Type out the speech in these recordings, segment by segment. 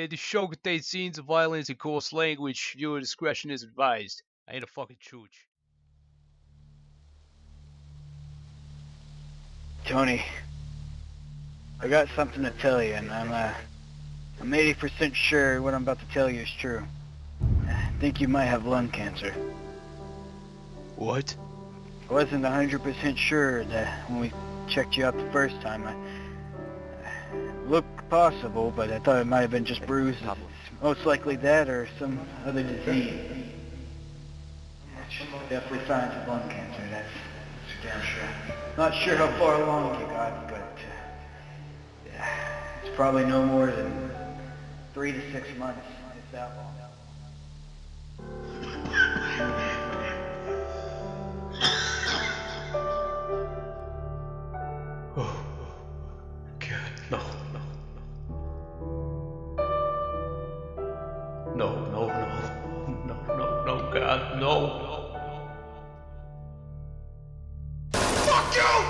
The show contains scenes of violence and coarse language. Viewer discretion is advised. I ain't a fucking chooch. Tony, I got something to tell you, and I'm 80% sure what I'm about to tell you is true. I think you might have lung cancer. What? I wasn't 100% sure that when we checked you out the first time. I looked possible, but I thought it might have been just bruises. Most likely that or some other disease. Definitely signs of lung cancer, that's for damn sure. Not sure how far along you got, but it's probably no more than 3 to 6 months, if that long. Oh, God, no. No, God, no. Fuck you!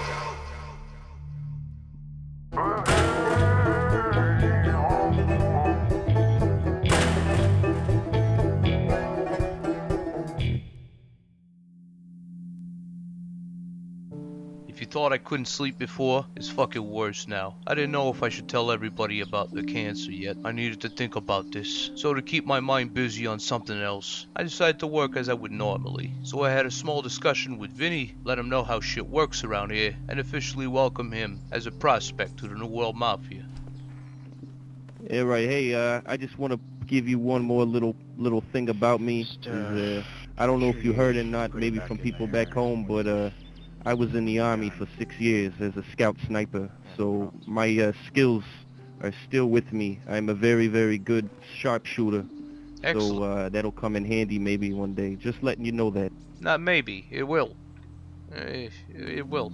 If you thought I couldn't sleep before, it's fucking worse now. I didn't know if I should tell everybody about the cancer yet. I needed to think about this. So to keep my mind busy on something else, I decided to work as I would normally. So I had a small discussion with Vinny, let him know how shit works around here, and officially welcome him as a prospect to the New World Mafia. Yeah, right. Hey, I just want to give you one more little thing about me. I don't know if you heard or not, maybe from people back home, but I was in the Army for 6 years as a scout sniper, so my skills are still with me. I'm a very, very good sharpshooter, so that'll come in handy maybe one day. Just letting you know that. Not maybe, it will. It will.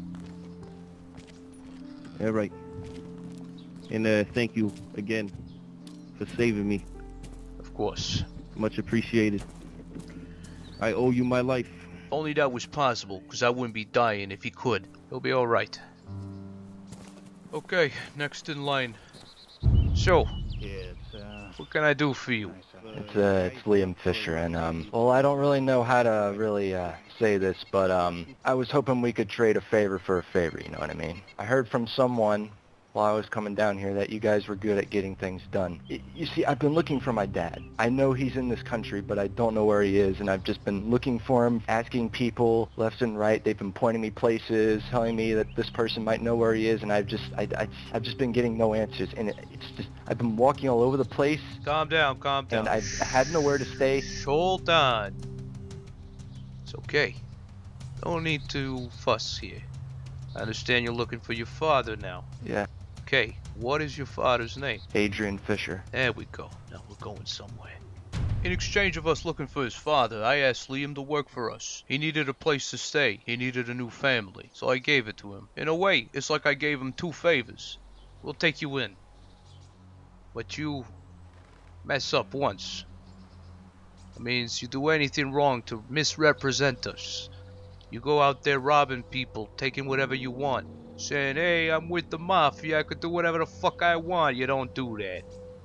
All right. And thank you again for saving me. Of course. Much appreciated. I owe you my life. If only that was possible, because I wouldn't be dying if he could. He'll be alright. Okay, next in line. So, what can I do for you? It's Liam Fisher, and well, I don't really know how to really say this, but I was hoping we could trade a favor for a favor, you know what I mean? I heard from someone while I was coming down here that you guys were good at getting things done. You see, I've been looking for my dad. I know he's in this country, but I don't know where he is, and I've just been looking for him, asking people left and right. They've been pointing me places, telling me that this person might know where he is, and I've just been getting no answers, and it's just, I've been walking all over the place. Calm down. And I had nowhere to stay. Hold on. It's okay. No need to fuss here. I understand you're looking for your father now. Yeah. Okay, what is your father's name? Adrian Fisher. There we go. Now we're going somewhere. In exchange of us looking for his father, I asked Liam to work for us. He needed a place to stay. He needed a new family. So I gave it to him. In a way, it's like I gave him 2 favors. We'll take you in. But you mess up once. That means you do anything wrong to misrepresent us. You go out there robbing people, taking whatever you want. Saying, hey, I'm with the Mafia, I could do whatever the fuck I want. You don't do that.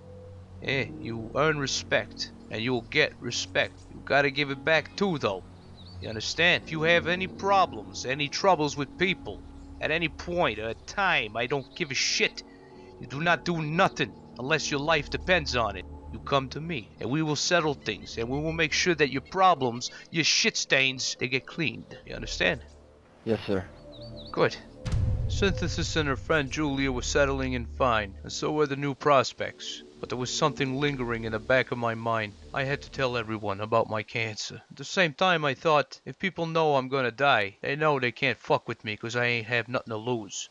You earn respect, and you'll get respect. You gotta give it back too, though. You understand? If you have any problems, any troubles with people, at any point or time, I don't give a shit. You do not do nothing unless your life depends on it. You come to me, and we will settle things, and we will make sure that your problems, your shit stains, they get cleaned. You understand? Yes, sir. Good. Synthesis and her friend Julia were settling in fine, and so were the new prospects. But there was something lingering in the back of my mind. I had to tell everyone about my cancer. At the same time, I thought, if people know I'm gonna die, they know they can't fuck with me because I ain't have nothing to lose.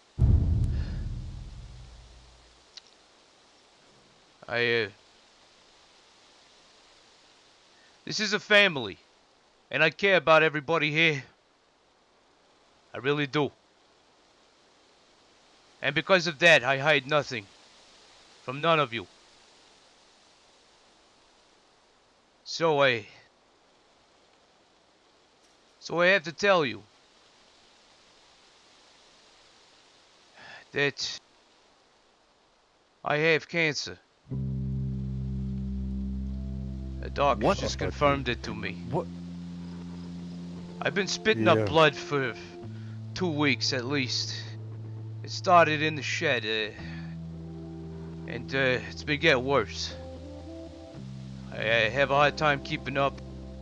This is a family, and I care about everybody here. I really do. And because of that, I hide nothing from none of you. So I have to tell you that I have cancer. The doc What? just confirmed it to me. What? I've been spitting up blood for 2 weeks at least. It started in the shed, and it's been getting worse. I have a hard time keeping up.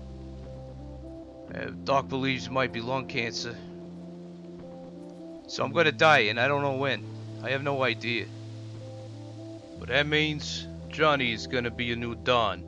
Doc believes it might be lung cancer. So I'm gonna die, and I don't know when. I have no idea. But that means Johnny is gonna be a new Don.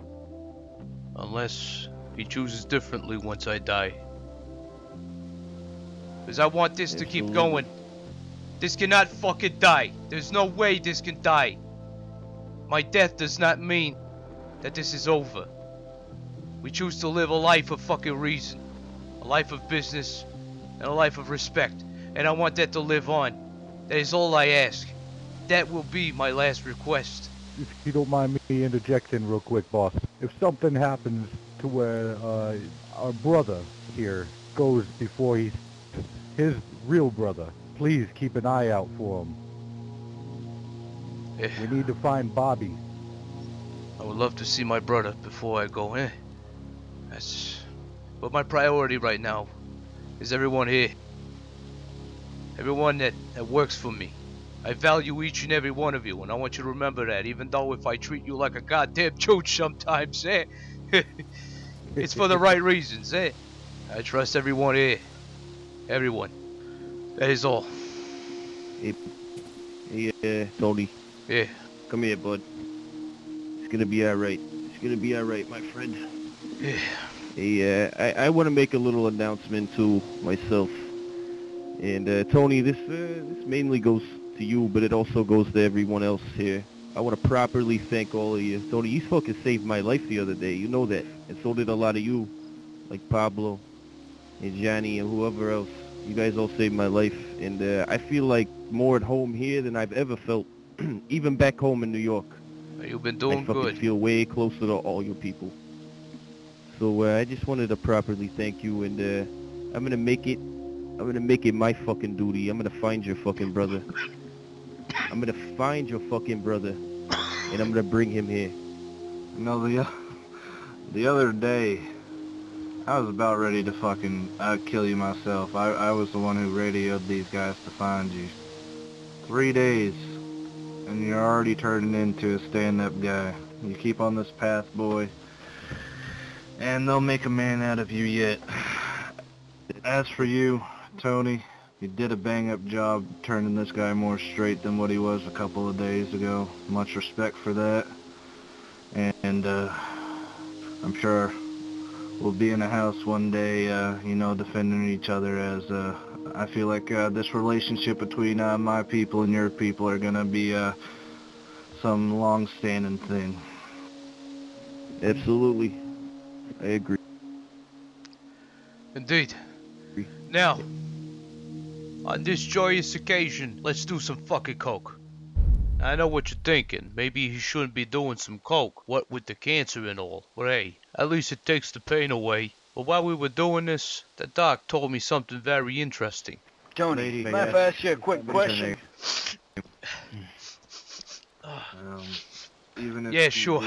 Unless he chooses differently once I die. Because I want this to keep going. This cannot fucking die. There's no way this can die. My death does not mean that this is over. We choose to live a life of fucking reason. A life of business. And a life of respect. And I want that to live on. That is all I ask. That will be my last request. If you don't mind me interjecting real quick, boss. If something happens to where our brother here goes before he's his real brother, please keep an eye out for him. We need to find Bobby. I would love to see my brother before I go, But my priority right now is everyone here. Everyone that works for me. I value each and every one of you, and I want you to remember that, even though if I treat you like a goddamn chooch sometimes, it's for the right reasons, I trust everyone here. Everyone. That is all. Hey, Tony. Yeah. Come here, bud. It's gonna be alright. It's gonna be alright, my friend. Yeah. Hey, I want to make a little announcement to myself. And, Tony, this mainly goes to you, but it also goes to everyone else here. I want to properly thank all of you. Tony, you fucking saved my life the other day. You know that. And so did a lot of you. Like Pablo and Johnny and whoever else. You guys all saved my life. And I feel like more at home here than I've ever felt. Even back home in New York. You've been doing good. I feel way closer to all you people. So I just wanted to properly thank you. And I'm going to make it my fucking duty. I'm going to find your fucking brother. I'm going to find your fucking brother. And I'm going to bring him here. You know, the other day, I was about ready to fucking kill you myself. I was the one who radioed these guys to find you. 3 days, and you're already turning into a stand-up guy. You keep on this path, boy, and they'll make a man out of you yet. As for you, Tony, you did a bang-up job turning this guy more straight than what he was a couple of days ago. Much respect for that. And I'm sure we'll be in a house one day, you know, defending each other, as I feel like this relationship between my people and your people are gonna be some long-standing thing. Absolutely. I agree. Indeed. Now, on this joyous occasion, let's do some fucking coke. I know what you're thinking. Maybe he shouldn't be doing some coke. What with the cancer and all. But hey, at least it takes the pain away. But while we were doing this, the doc told me something very interesting. Tony, mind if I ask you a quick question? Even if yeah, sure.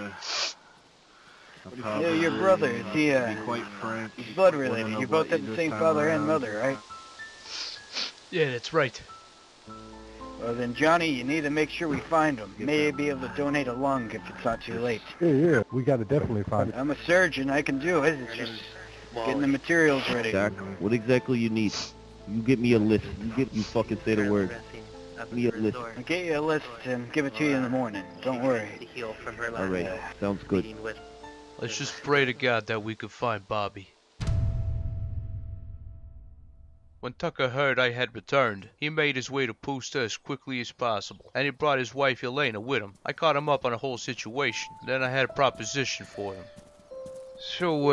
Yeah, your brother, is he, quite frank, he's blood related. You both have the same father and mother, right? Yeah, that's right. Well then, Johnny, you need to make sure we find him. May be able to donate a lung if it's not too late. Yeah, we gotta definitely find him. I'm a surgeon, I can do it. It's just getting the materials ready. Doc, what exactly you need? You get me a list. You fucking say the word. Give me a list. I'll get you a list and give it to you in the morning. Don't worry. Alright, sounds good. Let's just pray to God that we could find Bobby. When Tucker heard I had returned, he made his way to Poosta as quickly as possible, and he brought his wife Elena with him. I caught him up on the whole situation, then I had a proposition for him. So,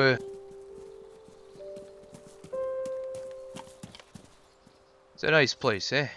it's a nice place, eh?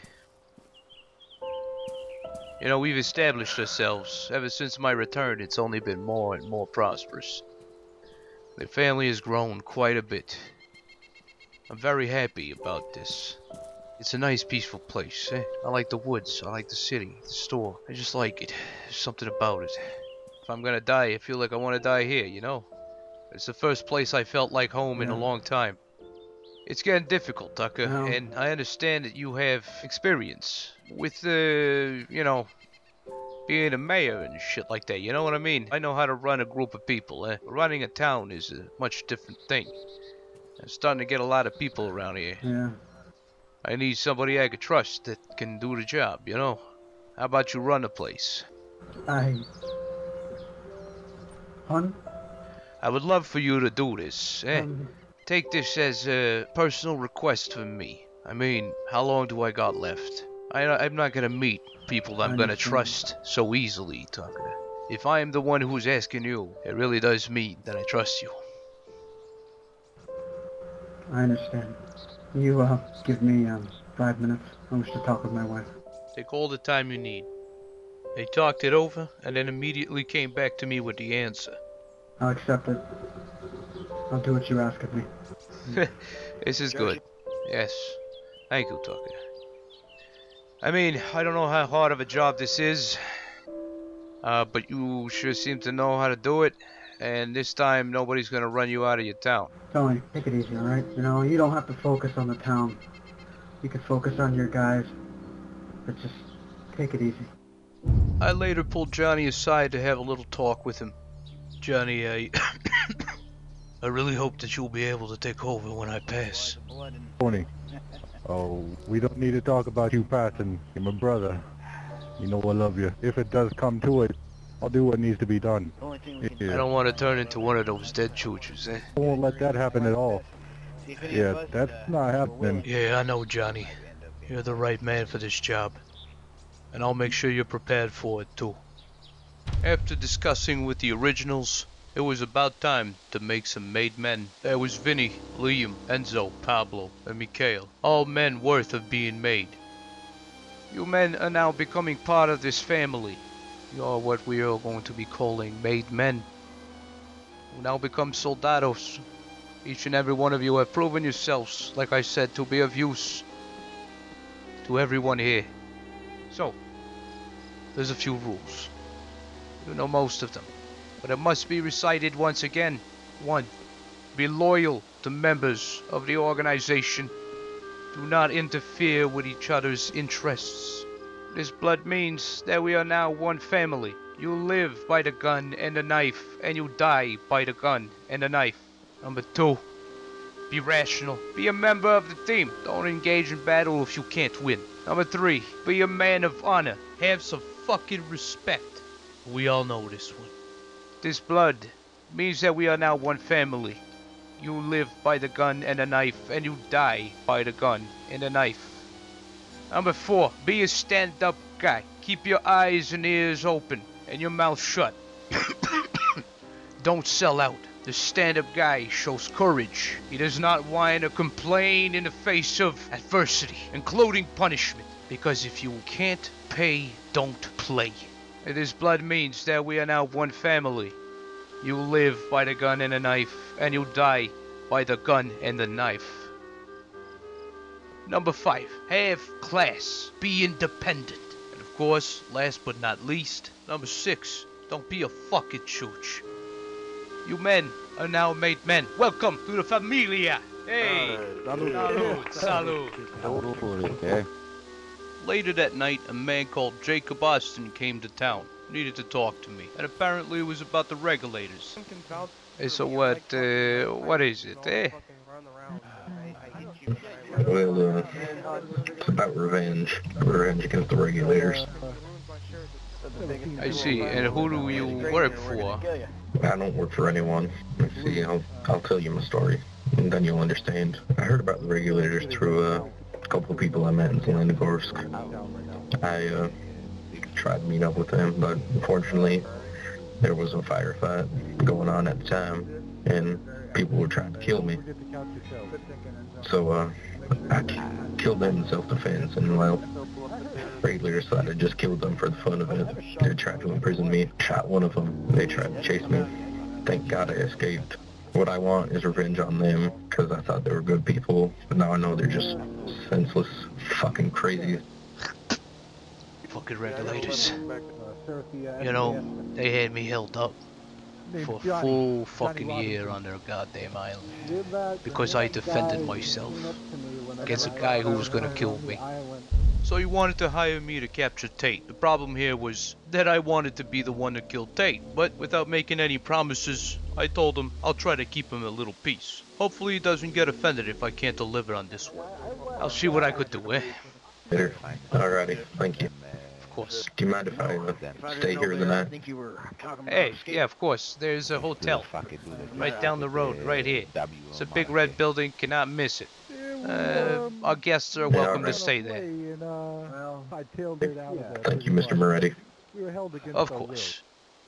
You know, we've established ourselves. Ever since my return, it's only been more and more prosperous. The family has grown quite a bit. I'm very happy about this. It's a nice, peaceful place, eh? I like the woods, I like the city, the store. I just like it. There's something about it. If I'm gonna die, I feel like I want to die here, you know? It's the first place I felt like home in a long time. It's getting difficult, Tucker, and I understand that you have experience with, you know, being a mayor and shit like that, you know what I mean? I know how to run a group of people, Running a town is a much different thing. I'm starting to get a lot of people around here. Yeah. I need somebody I could trust that can do the job, you know? How about you run the place? Hun? I would love for you to do this, Take this as a personal request from me. I mean, how long do I got left? I'm not gonna meet people I'm gonna trust so easily, Tucker. If I am the one who's asking you, it really does mean that I trust you. I understand. You, give me, 5 minutes. I wish to talk with my wife. Take all the time you need. They talked it over, and then immediately came back to me with the answer. I'll accept it. I'll do what you ask of me. This is good. Yes. Thank you, Tucker. I mean, I don't know how hard of a job this is, but you sure seem to know how to do it, and this time nobody's gonna run you out of your town. Tony, take it easy, alright? You know, you don't have to focus on the town. You can focus on your guys, but just take it easy. I later pulled Johnny aside to have a little talk with him. Johnny, I really hope that you'll be able to take over when I pass. Tony. Oh, we don't need to talk about you passing. You're my brother. You know I love you. If it does come to it, I'll do what needs to be done. I don't want to turn into one of those dead choochers, I won't let that happen at all. Yeah, that's not happening. Yeah, I know, Johnny. You're the right man for this job. And I'll make sure you're prepared for it, too. After discussing with the originals, it was about time to make some made men. There was Vinny, Liam, Enzo, Pablo, and Mikhail. All men worth of being made. You men are now becoming part of this family. You are what we are going to be calling made men. You now become soldados. Each and every one of you have proven yourselves, like I said, to be of use to everyone here. So, there's a few rules. You know most of them, but it must be recited once again. 1. Be loyal to members of the organization. Do not interfere with each other's interests. This blood means that we are now one family. You live by the gun and the knife, and you die by the gun and the knife. Number 2. Be rational. Be a member of the team. Don't engage in battle if you can't win. Number 3. Be a man of honor. Have some fucking respect. We all know this one. This blood means that we are now one family. You live by the gun and the knife, and you die by the gun and the knife. Number 4. Be a stand-up guy. Keep your eyes and ears open, and your mouth shut. Don't sell out. The stand-up guy shows courage. He does not whine or complain in the face of adversity, including punishment. Because if you can't pay, don't play. And this blood means that we are now one family. You live by the gun and the knife, and you die by the gun and the knife. Number 5. Have class. Be independent. And of course, last but not least, number 6. Don't be a fucking chooch. You men are now made men. Welcome to the familia. Hey! Salud. Salud. Later that night, a man called Jacob Austin came to town. Needed to talk to me. And apparently it was about the regulators. Hey, so what is it, eh? Well, it's about revenge. Revenge against the regulators. I see. And who do you work for? I don't work for anyone. Let's see, I'll tell you my story, and then you'll understand. I heard about the regulators through a couple of people I met in Zelenogorsk. I tried to meet up with them, but unfortunately there was a firefight going on at the time, and people were trying to kill me. So I killed them in self-defense, and well, regulators thought I just killed them for the fun of it. They tried to imprison me, shot one of them. They tried to chase me. Thank God I escaped. What I want is revenge on them, because I thought they were good people, but now I know they're just senseless, fucking crazy. Fucking regulators. You know, they had me held up for a full fucking year on their goddamn island because I defended myself against a guy who was gonna kill me. So he wanted to hire me to capture Tate. The problem here was that I wanted to be the one to kill Tate, but without making any promises, I told him I'll try to keep him a little peace. Hopefully he doesn't get offended if I can't deliver on this one. I'll see what I could do, eh? Later. Alrighty, thank you. Of course. Do you mind if I stay here the night? Hey, yeah, of course. There's a hotel right down the road, right here. It's a big red building, cannot miss it. Our guests are welcome to stay there. Thank you, Mr. Moretti. Of course.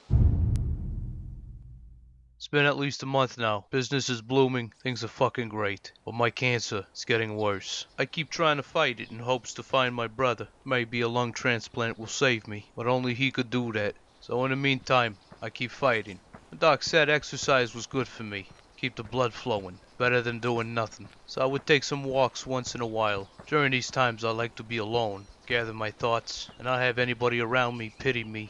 It's been at least a month now. Business is blooming, things are fucking great. But my cancer is getting worse. I keep trying to fight it in hopes to find my brother. Maybe a lung transplant will save me, but only he could do that. So in the meantime, I keep fighting. The doc said exercise was good for me. Keep the blood flowing. Better than doing nothing. So I would take some walks once in a while. During these times I like to be alone, gather my thoughts, and not have anybody around me pity me.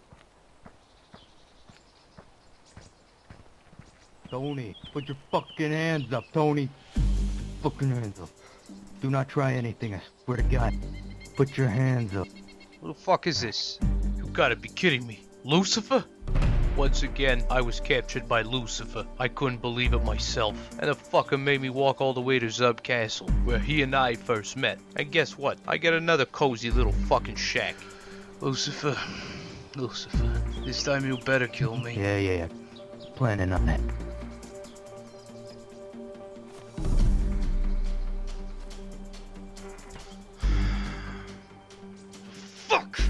Tony, put your fucking hands up, Tony. Fucking hands up. Do not try anything, I swear to God. Put your hands up. Who the fuck is this? You gotta be kidding me. Lucifer? Once again, I was captured by Lucifer. I couldn't believe it myself. And the fucker made me walk all the way to Zub Castle, where he and I first met. And guess what? I get another cozy little fucking shack. Lucifer. Lucifer. This time you better kill me. Yeah. Planning on that. Fuck!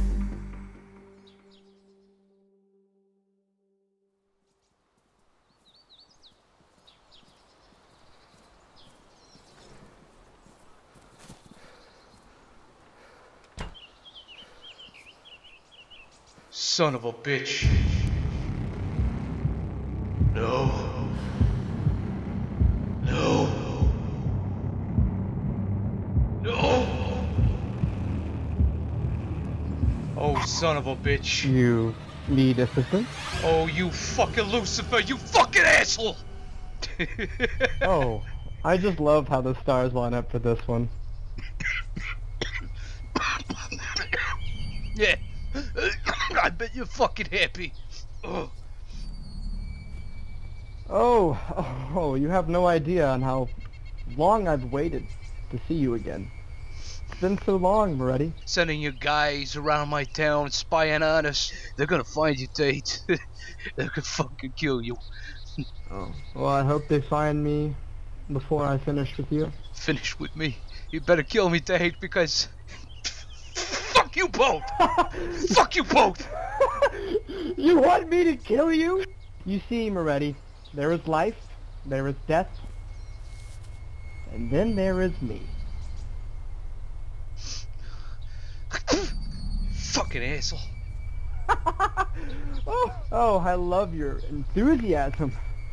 Son of a bitch. No. No. No. Oh, son of a bitch. You need assistance? Oh, you fucking Lucifer, you fucking asshole! Oh, I just love how the stars line up for this one. Yeah. I bet you're fucking happy. Ugh. Oh, you have no idea on how long I've waited to see you again. It's been so long, Moretti. Sending your guys around my town spying on us. They're gonna find you, Tate. They're gonna fucking kill you. Oh. Well, I hope they find me before I finish with you. Finish with me? You better kill me, Tate, because... Fuck you both! Fuck you both! You want me to kill you? You see, Moretti, there is life, there is death, and then there is me. Fucking asshole. Oh, I love your enthusiasm.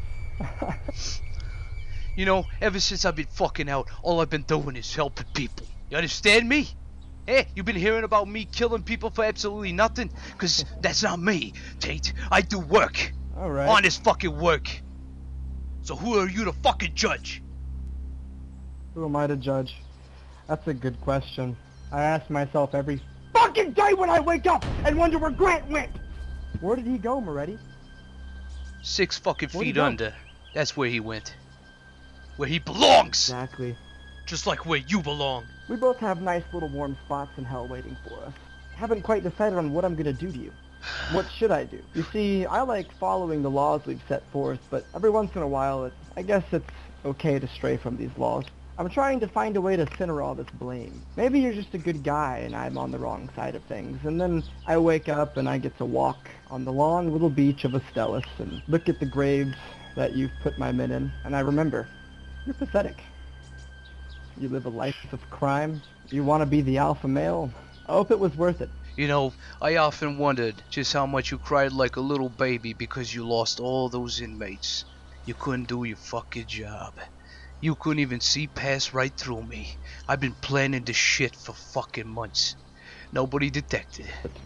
You know, ever since I've been fucking out, all I've been doing is helping people. You understand me? Hey, you been hearing about me killing people for absolutely nothing? Cause that's not me, Tate. I do work. Alright. Honest fucking work. So who are you to fucking judge? Who am I to judge? That's a good question. I ask myself every fucking day when I wake up and wonder where Grant went! Where did he go, Moretti? 6 fucking Where'd he feet go? under. That's where he went. Where he belongs! Exactly. Just like where you belong. We both have nice little warm spots in hell waiting for us. Haven't quite decided on what I'm gonna do to you. What should I do? You see, I like following the laws we've set forth, but every once in a while, I guess it's okay to stray from these laws. I'm trying to find a way to center all this blame. Maybe you're just a good guy and I'm on the wrong side of things, and then I wake up and I get to walk on the long little beach of Astellas and look at the graves that you've put my men in, and I remember, you're pathetic. You live a life of crime. You want to be the alpha male. I hope it was worth it. You know, I often wondered just how much you cried like a little baby because you lost all those inmates. You couldn't do your fucking job. You couldn't even see past right through me. I've been planning this shit for fucking months. Nobody detected it.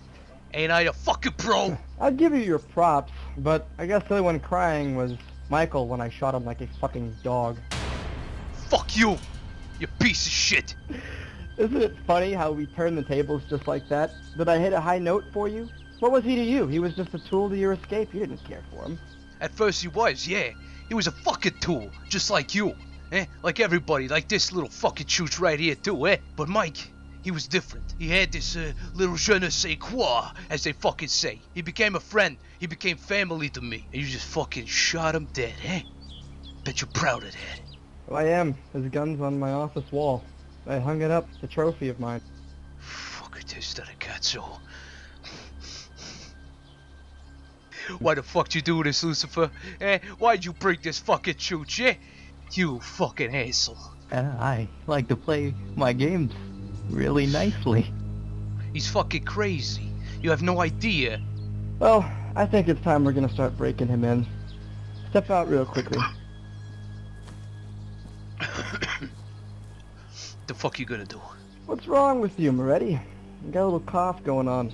Ain't I a fucking pro? I'll give you your props, but I guess the only one crying was Michael when I shot him like a fucking dog. Fuck you, you piece of shit. Isn't it funny how we turn the tables just like that? Did I hit a high note for you? What was he to you? He was just a tool to your escape. You didn't care for him. At first he was, yeah. He was a fucking tool, just like you. Like everybody, like this little fucking chooch right here too, But Mike, he was different. He had this little je ne sais quoi, as they fucking say. He became a friend. He became family to me. And you just fucking shot him dead, Bet you're proud of that. Well, I am. His gun's on my office wall. I hung it up. It's a trophy of mine. Fuck it is that I got so. Why the fuck you do this, Lucifer? Why'd you bring this fucking chooch, You fucking asshole. I like to play my games really nicely. He's fucking crazy. You have no idea. Well, I think it's time we're gonna start breaking him in. Step out real quickly. The fuck you gonna do? What's wrong with you, Moretti? You got a little cough going on.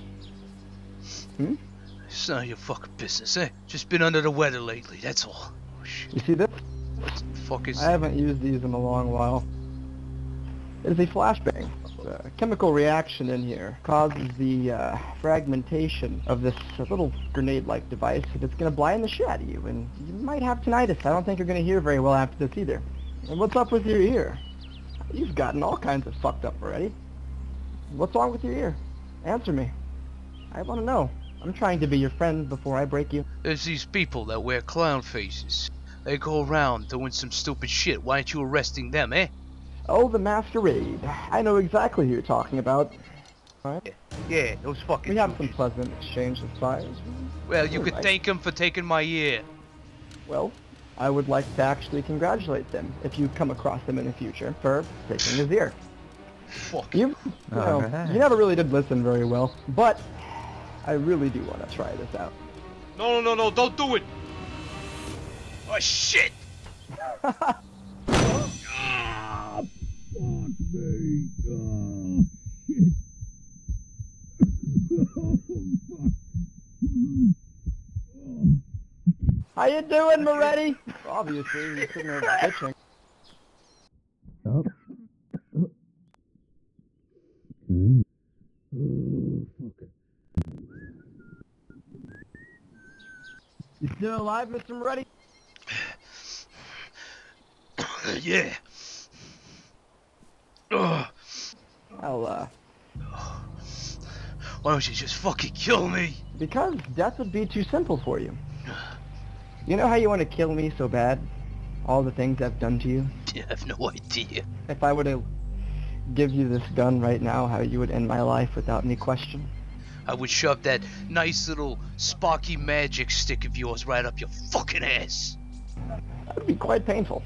It's none of your fucking business, Just been under the weather lately, that's all. Oh, shit. You see this? What the fuck is I haven't used these in a long while. It is a flashbang. A chemical reaction in here causes the fragmentation of this little grenade-like device that's going to blind the shit out of you, and you might have tinnitus. I don't think you're going to hear very well after this either. And what's up with your ear? You've gotten all kinds of fucked up already. What's wrong with your ear? Answer me. I want to know. I'm trying to be your friend before I break you. There's these people that wear clown faces. They go around doing some stupid shit. Why aren't you arresting them, Oh, the masquerade. I know exactly who you're talking about. Alright. Yeah, those fucking. We have some pleasant exchange of fires. Well, you could thank them for taking my ear. Well, I would like to actually congratulate them if you come across them in the future for taking his ear. Fuck. You never really did listen very well, but I really do want to try this out. No, don't do it! Oh, shit! Ah, fuck me. Oh, shit. Oh, fuck. How you doing, Moretti? Obviously, you're sitting there bitching. Oh, fuck. You still alive, Mr. Moretti? Yeah. Well, why don't you just fucking kill me? because death would be too simple for you. You know how you want to kill me so bad? All the things I've done to you? You have no idea. If I were to give you this gun right now, how you would end my life without any question? I would shove that nice little sparky magic stick of yours right up your fucking ass. That would be quite painful.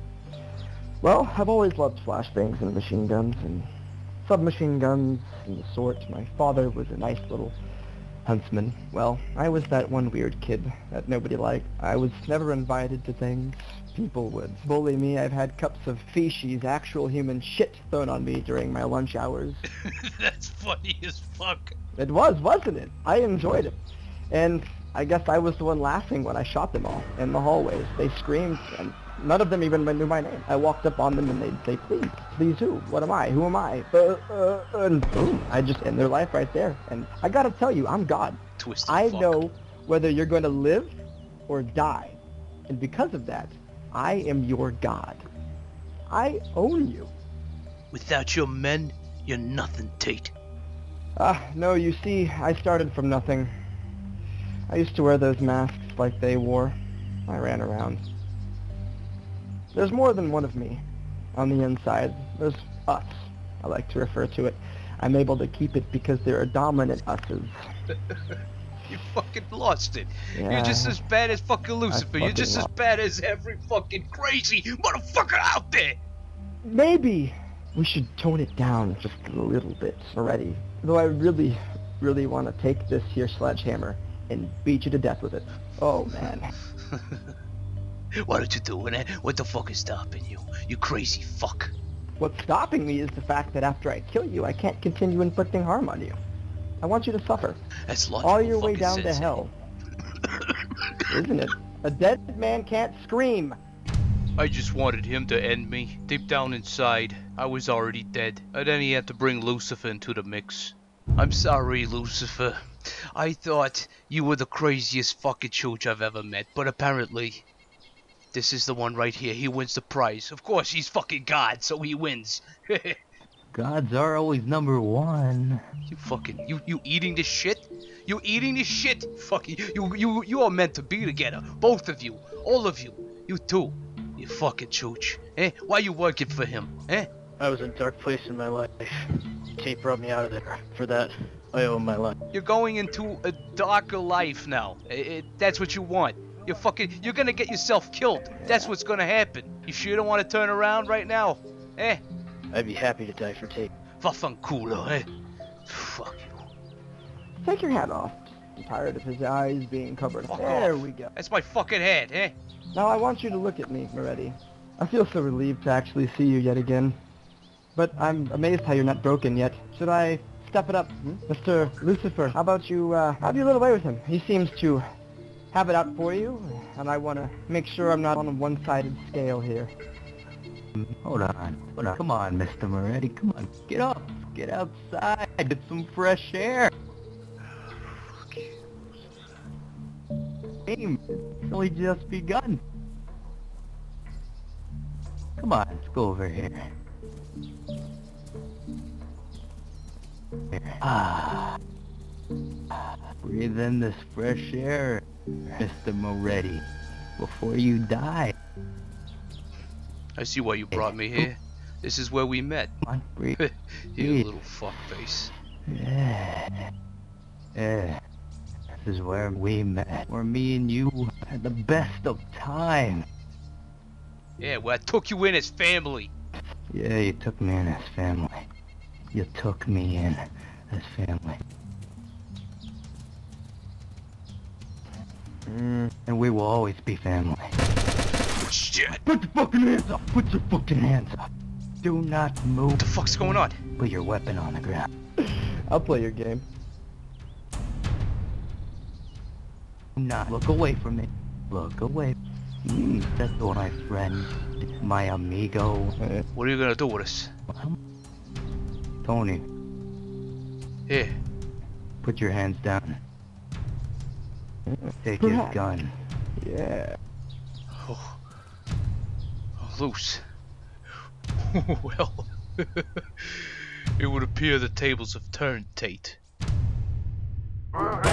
Well, I've always loved flashbangs and machine guns and submachine guns and the sort. My father was a nice little huntsman. Well, I was that one weird kid that nobody liked. I was never invited to things. People would bully me. I've had cups of feces, actual human shit, thrown on me during my lunch hours. That's funny as fuck. It was, wasn't it? I enjoyed it. And I guess I was the one laughing when I shot them all in the hallways. They screamed, and none of them even knew my name. I walked up on them and they'd say, please, please who? What am I? Who am I? And boom, I just end their life right there. And I gotta tell you, I'm God. Twisted I fuck. know whether you're going to live or die. And because of that, I am your God. I own you. Without your men, you're nothing, Tate. No, you see, I started from nothing. I used to wear those masks like they wore. I ran around. There's more than one of me on the inside. There's us, I like to refer to it. I'm able to keep it because there are dominant us's. You fucking lost it. Yeah, You're just as bad as fucking Lucifer. You're just as bad as every fucking crazy motherfucker out there. Maybe we should tone it down just a little bit already. Though I really, really want to take this here sledgehammer and beat you to death with it. Oh, man. What are you doing, What the fuck is stopping you? You crazy fuck. What's stopping me is the fact that after I kill you, I can't continue inflicting harm on you. I want you to suffer. That's logical. All your way fucking down to sense. hell. Isn't it? A dead man can't scream. I just wanted him to end me. Deep down inside, I was already dead. And then he had to bring Lucifer into the mix. I'm sorry, Lucifer. I thought you were the craziest fucking chooch I've ever met, but apparently, this is the one right here. He wins the prize. Of course, he's fucking God, so he wins. Gods are always number one. You fucking, you eating this shit? You eating this shit? Fucking, you are meant to be together. Both of you. All of you. You too. You fucking chooch. Eh? Why you working for him? Eh? I was in a dark place in my life. Kate brought me out of there. For that, I owe him my life. You're going into a darker life now. That's what you want. You're gonna get yourself killed. That's what's gonna happen. You sure don't want to turn around right now? Eh? I'd be happy to die for Tate. Vaffanculo, eh? Fuck you. Take your hat off. I'm tired of his eyes being covered. Fuck There off. we go. That's my fucking head, eh? Now I want you to look at me, Moretti. I feel so relieved to actually see you yet again. But I'm amazed how you're not broken yet. Should I step it up, Mr. Lucifer? How about you, have you a little way with him? He seems to have it out for you, and I want to make sure I'm not on a one-sided scale here. Hold on. Come on, Mr. Moretti. Come on. Get up. Get outside. Get some fresh air. Game. It's only just begun. Come on. Let's go over here. Ah. Breathe in this fresh air, Mr. Moretti, before you die. I see why you brought me here. This is where we met. Come on, breathe. You little fuckface. Yeah. Yeah. This is where we met. Where me and you had the best of time. Yeah, well, I took you in as family. Yeah, you took me in as family. You took me in as family. And we will always be family. Shit. Put the fucking hands up! Put your fucking hands up! Do not move. What the fuck's going on? Put your weapon on the ground. I'll play your game. Do not look away from me. Look away. That's my friend. My amigo. What are you gonna do with us? Tony, Here. put your hands down. Take his gun. Yeah. Oh, loose. Well, it would appear the tables have turned, Tate.